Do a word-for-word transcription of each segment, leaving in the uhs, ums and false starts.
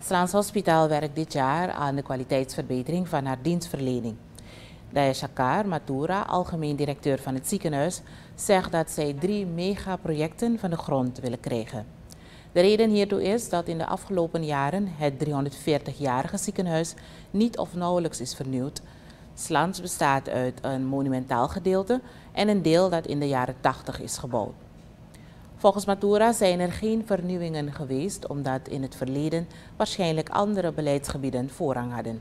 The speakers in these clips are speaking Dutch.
Slans Hospitaal werkt dit jaar aan de kwaliteitsverbetering van haar dienstverlening. Daya Shakar Matura, algemeen directeur van het ziekenhuis, zegt dat zij drie megaprojecten van de grond willen krijgen. De reden hiertoe is dat in de afgelopen jaren het driehonderdveertigjarige ziekenhuis niet of nauwelijks is vernieuwd. Slans bestaat uit een monumentaal gedeelte en een deel dat in de jaren tachtig is gebouwd. Volgens Matura zijn er geen vernieuwingen geweest omdat in het verleden waarschijnlijk andere beleidsgebieden voorrang hadden.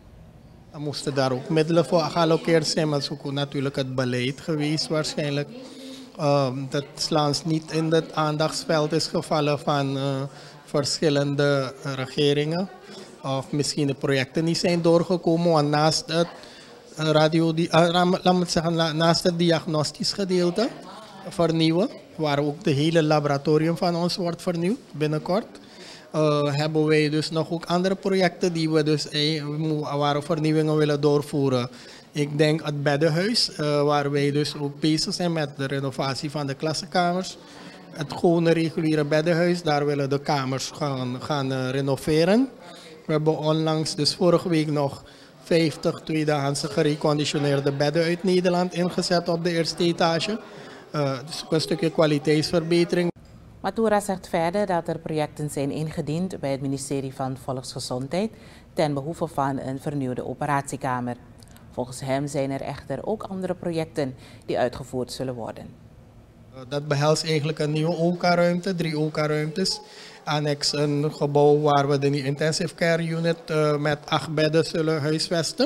Er moesten daar ook middelen voor gealloceerd zijn, maar het is ook natuurlijk het beleid geweest waarschijnlijk. Uh, dat Slans niet in het aandachtsveld is gevallen van uh, verschillende regeringen. Of misschien de projecten niet zijn doorgekomen, want naast het, radio, uh, laat me zeggen, naast het diagnostisch gedeelte vernieuwen, waar ook de hele laboratorium van ons wordt vernieuwd binnenkort. Uh, hebben wij dus nog ook andere projecten die we dus eh, waar we vernieuwingen willen doorvoeren. Ik denk het beddenhuis, uh, waar wij dus ook bezig zijn met de renovatie van de klassenkamers. Het gewone reguliere beddenhuis, daar willen de kamers gaan, gaan uh, renoveren. We hebben onlangs, dus vorige week nog, vijftig tweedehandse gereconditioneerde bedden uit Nederland ingezet op de eerste etage. Uh, dus ook een stukje kwaliteitsverbetering. Matura zegt verder dat er projecten zijn ingediend bij het ministerie van Volksgezondheid ten behoeve van een vernieuwde operatiekamer. Volgens hem zijn er echter ook andere projecten die uitgevoerd zullen worden. Dat behelst eigenlijk een nieuwe O K A-ruimte, drie O K A-ruimtes. Annex een gebouw waar we de intensive care unit uh, met acht bedden zullen huisvesten.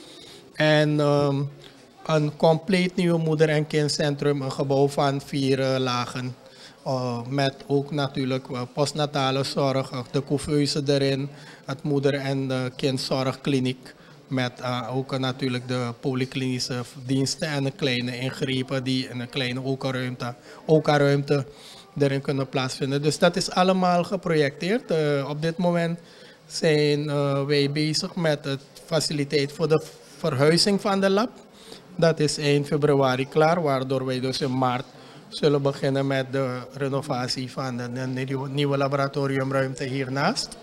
En um, een compleet nieuwe moeder- en kindcentrum, een gebouw van vier uh, lagen. Uh, met ook natuurlijk uh, postnatale zorg, uh, de couveuse erin, het moeder- en uh, kindzorgkliniek. Met uh, ook uh, natuurlijk de polyklinische diensten en een kleine ingrepen die in een kleine O K A-ruimte, O K A-ruimte erin kunnen plaatsvinden. Dus dat is allemaal geprojecteerd. Uh, op dit moment zijn uh, wij bezig met de faciliteit voor de verhuizing van de lab. Dat is eind februari klaar, waardoor wij dus in maart zullen beginnen met de renovatie van de, de nieuwe laboratoriumruimte hiernaast.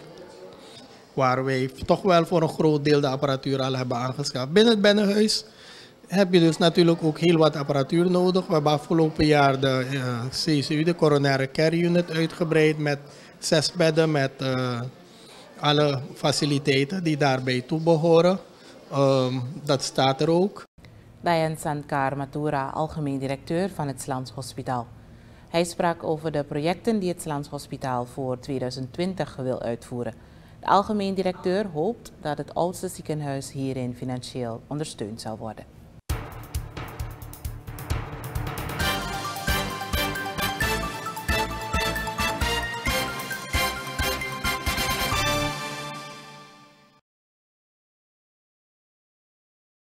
Waar wij toch wel voor een groot deel de apparatuur al hebben aangeschaft. Binnen het binnenhuis heb je dus natuurlijk ook heel wat apparatuur nodig. We hebben afgelopen jaar de uh, C C U, de Coronaire Care Unit, uitgebreid met zes bedden met uh, alle faciliteiten die daarbij toe behoren. Um, dat staat er ook. Daya Shakar Matura, algemeen directeur van het Slans Hospitaal. Hij sprak over de projecten die het Slans Hospitaal voor tweeduizend twintig wil uitvoeren. De algemeen directeur hoopt dat het oudste ziekenhuis hierin financieel ondersteund zal worden.